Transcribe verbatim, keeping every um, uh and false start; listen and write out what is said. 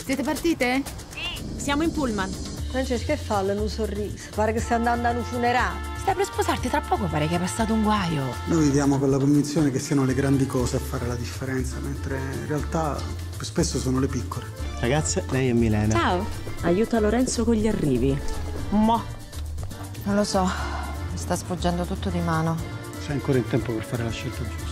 Siete partite? Sì. Siamo in pullman. Francesca, che fa un sorriso? Pare che stai andando a un funerale. Stai per sposarti, tra poco pare che è passato un guaio. Noi viviamo con la convinzione che siano le grandi cose a fare la differenza, mentre in realtà spesso sono le piccole. Ragazze, lei è Milena. Ciao. Aiuta Lorenzo con gli arrivi. Mo. Non lo so, mi sta sfuggendo tutto di mano. C'è ancora in tempo per fare la scelta giusta.